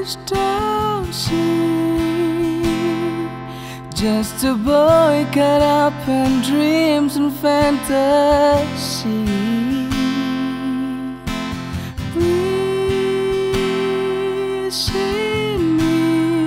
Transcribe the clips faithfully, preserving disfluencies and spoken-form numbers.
others don't see. Just a boy caught up in dreams and fantasy. Please see me,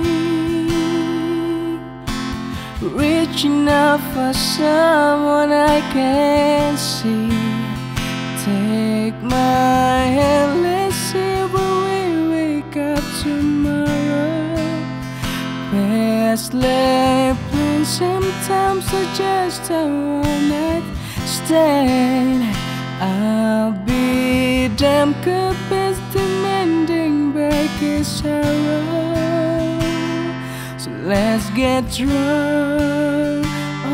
reaching out for someone I can see. Take my hand, let's see where we wake up tomorrow. Past lay plans, sometimes I just a one night stand. I'll be damn good, best demanding back his sorrow. So let's get drunk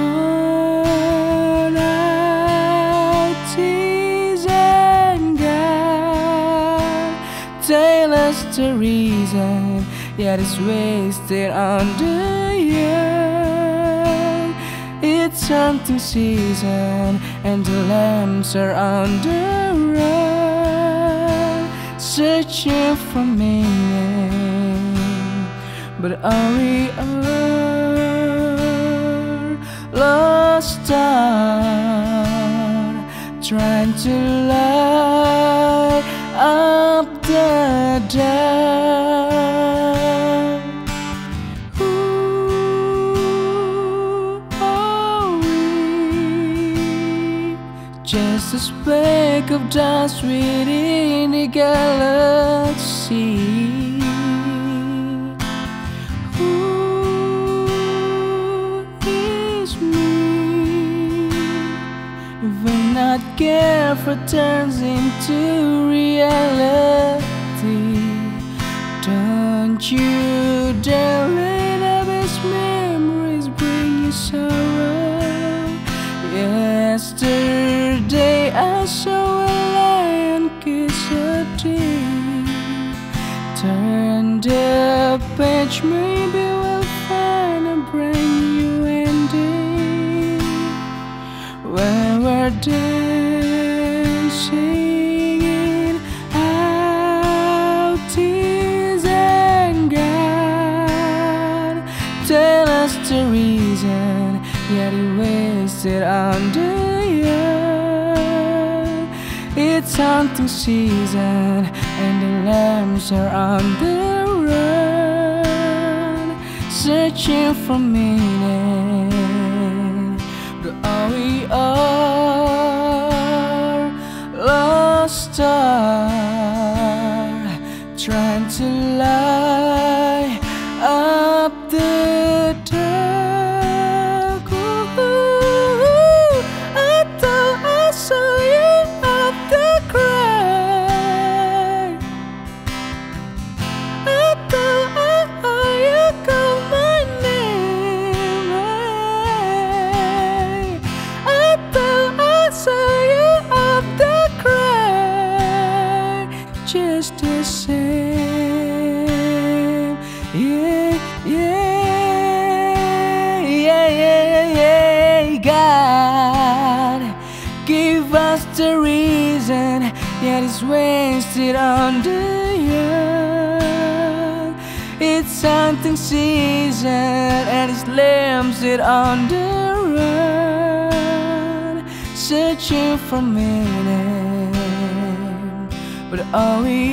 on our tears and God. Tell us the reason, yet it's wasted on the young. It's hunting season and the lambs are on the run, searching for meaning. But are we all lost star, trying to light up the dark? Who are we? Just a speck of dust within the galaxy. Not careful turns into reality. Don't you dare let up his memories bring you sorrow. Yesterday I saw a lion kiss a deer. Turn the page, maybe we'll find a brand new ending. When we're dancing in our tears and God, tell us the reason, yet it wasted on the young. It's hunting season and the lambs are on the run, searching for meaning. But are we all lost star, trying to light up the dark? Ooh, I thought I saw you up the crack. I thought I heard you call my name. I thought I saw you up the crack. Just the same. Yeah, yeah, yeah, yeah, yeah. God, give us the reason, yet it's wasted on the young. It's hunting season and it's lambs it on the run, searching for meaning. But are we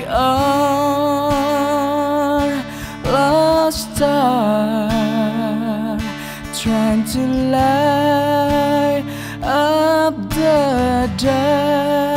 all lost star, trying to light up the dark?